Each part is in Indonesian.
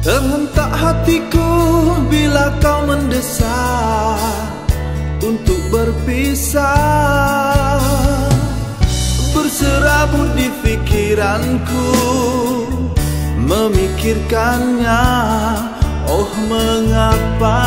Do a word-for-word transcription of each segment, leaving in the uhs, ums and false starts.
Terhentak hatiku bila kau mendesak untuk berpisah. Berserabut di pikiranku memikirkannya, oh mengapa.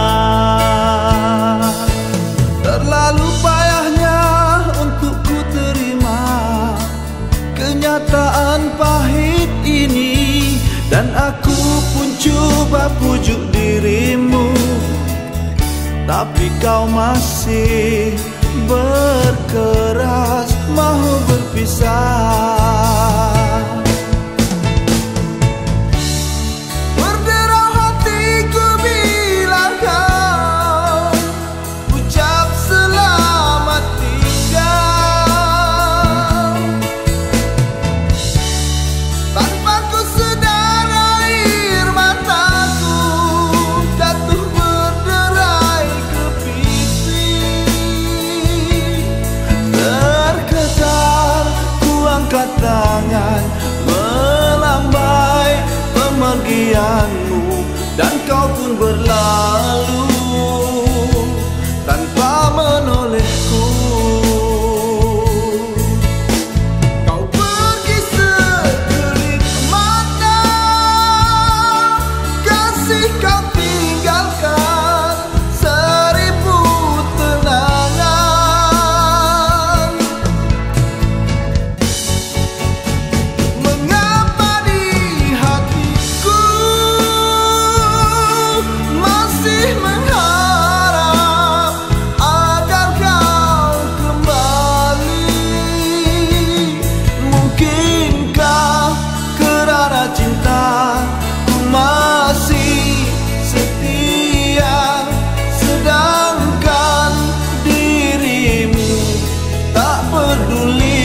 Terlalu payahnya untuk ku terima kenyataan pahit ini, dan aku pun coba pujuk dirimu, tapi kau masih berkeras mau berpisah. Berderau hatiku bila kau ucap selamat tinggal, tanpa ku sedar air mataku jatuh berderai ke pipi. Terkejar ku angkat tangan melambai pemergianmu, dan kau pun berlalu tanpa menolehku. Kau pergi sekelip mata, kasih kau tinggalkan seribu kenangan. Mengapa di hatiku masih mengharap agar kau kembali? Mungkinkah kerana cinta ku masih setia, sedangkan dirimu tak peduli?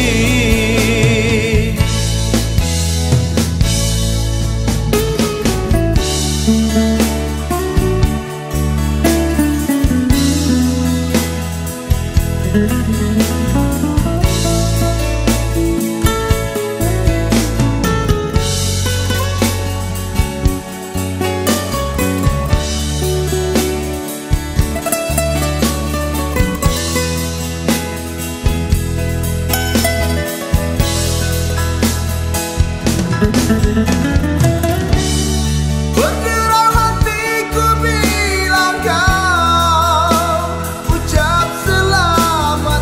Berderau hatiku bila kau ucap selamat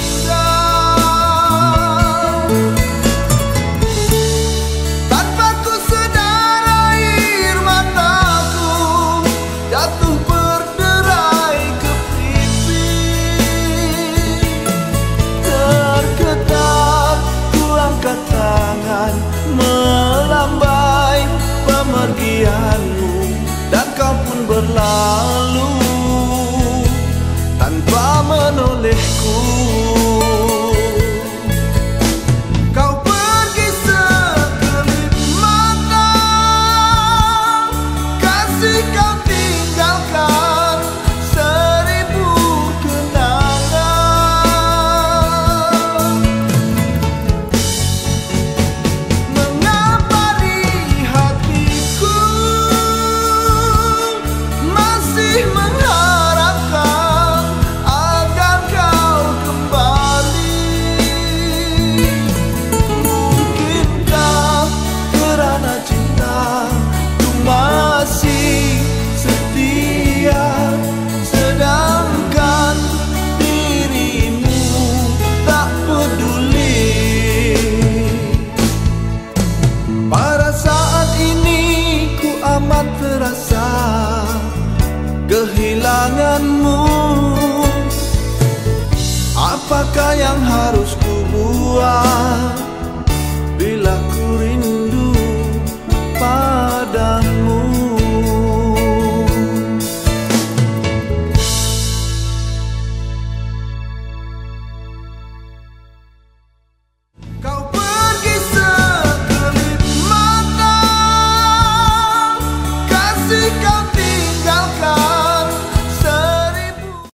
tinggal, tanpa ku sedar air mataku jatuh berderai ke pipi. Terketat ku angkat tangan melambai pemergianmu, dan kau pun berlalu tanpa menolehku. Kau pergi sekelip mata, kasih kau tinggalkan seribu kenangan. Mengapa di hatiku masih mengharapkan agar kau kembali? Mungkinkah kerana cinta ku masih setia, sedangkan dirimu tak peduli? Pada saat ini ku amat terasa kehilanganmu. Apakah yang harus ku buat